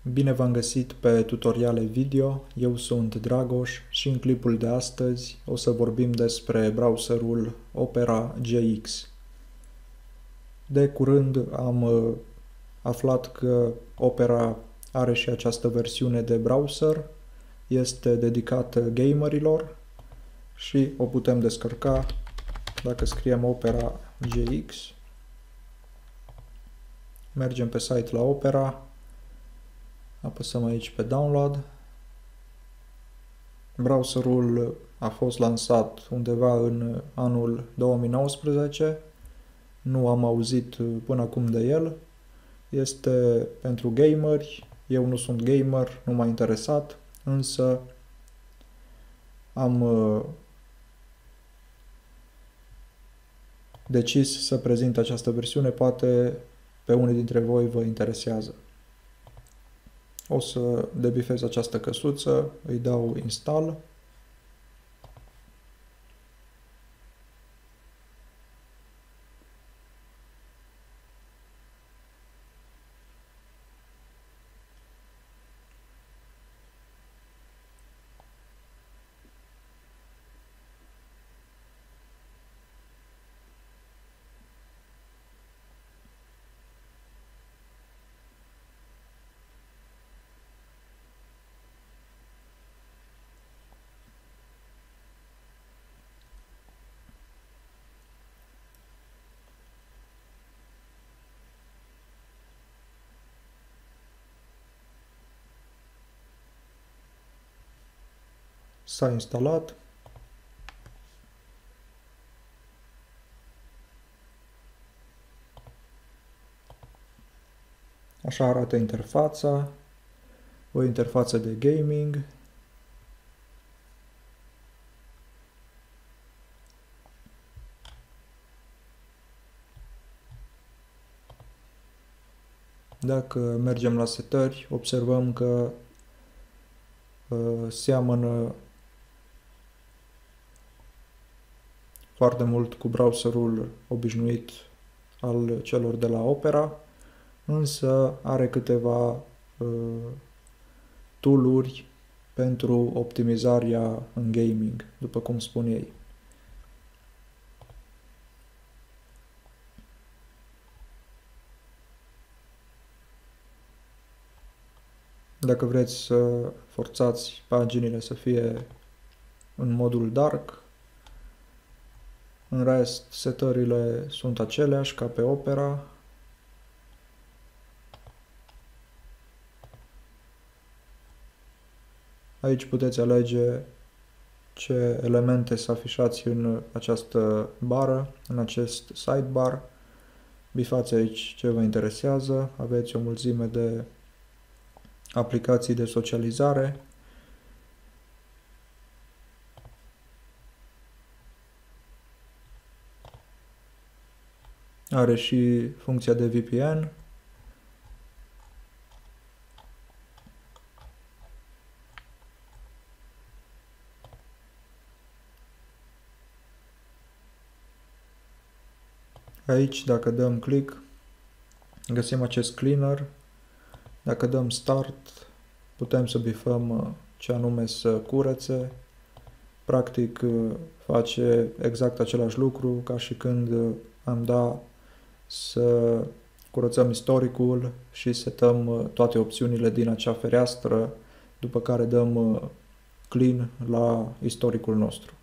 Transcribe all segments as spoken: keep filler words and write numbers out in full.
Bine v-am găsit pe tutoriale video, eu sunt Dragoș și în clipul de astăzi o să vorbim despre browserul Opera G X. De curând am uh, aflat că Opera are și această versiune de browser, este dedicată gamerilor și o putem descărca dacă scriem Opera G X. Mergem pe site la Opera. Apăsăm aici pe Download. Browserul a fost lansat undeva în anul două mii nouăsprezece. Nu am auzit până acum de el. Este pentru gameri. Eu nu sunt gamer, nu m-a interesat, însă am decis să prezint această versiune, poate pe unii dintre voi vă interesează. O să debifez această căsuță, îi dau install. S-a instalat. Așa arată interfața, o interfață de gaming. Dacă mergem la setări, observăm că uh, seamănă foarte mult cu browserul obișnuit al celor de la Opera, însă are câteva uh, tool-uri pentru optimizarea în gaming, după cum spun ei. Dacă vreți să forțați paginile să fie în modul dark, în rest, setările sunt aceleași ca pe Opera. Aici puteți alege ce elemente să afișați în această bară, în acest sidebar. Bifați aici ce vă interesează. Aveți o mulțime de aplicații de socializare. Are și funcția de V P N. Aici, dacă dăm click, găsim acest cleaner. Dacă dăm start, putem să bifăm ce anume să curețe. Practic, face exact același lucru ca și când am da să curățăm istoricul și setăm toate opțiunile din acea fereastră, după care dăm clean la istoricul nostru.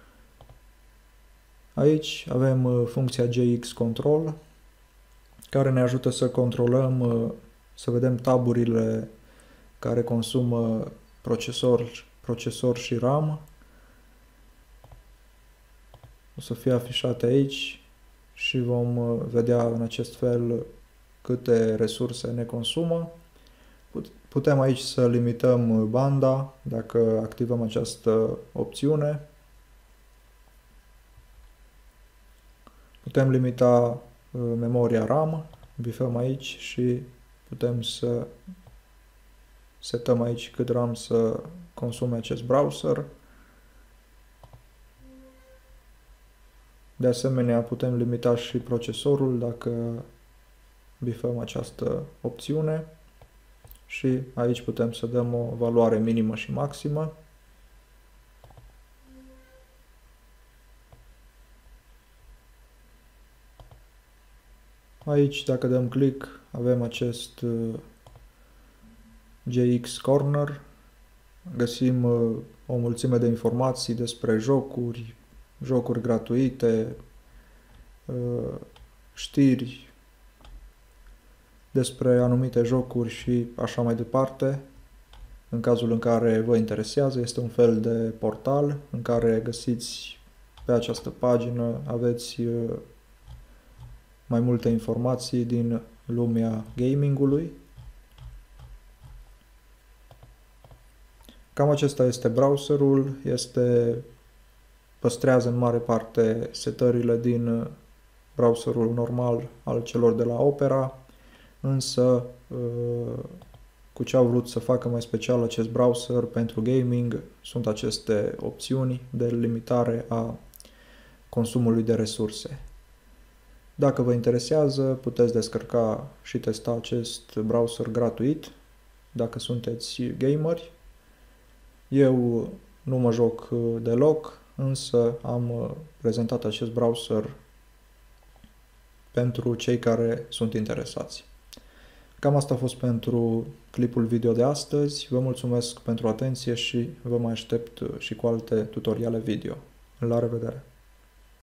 Aici avem funcția G X Control, care ne ajută să controlăm, să vedem taburile care consumă procesor, procesor și RAM. O să fie afișate aici și vom vedea în acest fel câte resurse ne consumă. Putem aici să limităm banda dacă activăm această opțiune. Putem limita memoria RAM, bifăm aici și putem să setăm aici cât RAM să consume acest browser. De asemenea, putem limita și procesorul dacă bifăm această opțiune și aici putem să dăm o valoare minimă și maximă. Aici, dacă dăm click, avem acest G X Corner. Găsim o mulțime de informații despre jocuri, jocuri gratuite, știri despre anumite jocuri și așa mai departe. În cazul în care vă interesează, este un fel de portal în care găsiți pe această pagină, aveți mai multe informații din lumea gamingului. Cam acesta este browserul, este, păstrează în mare parte setările din browserul normal al celor de la Opera, însă cu ce au vrut să facă mai special acest browser pentru gaming sunt aceste opțiuni de limitare a consumului de resurse. Dacă vă interesează, puteți descărca și testa acest browser gratuit, dacă sunteți gameri. Eu nu mă joc deloc, însă am prezentat acest browser pentru cei care sunt interesați. Cam asta a fost pentru clipul video de astăzi. Vă mulțumesc pentru atenție și vă mai aștept și cu alte tutoriale video. La revedere!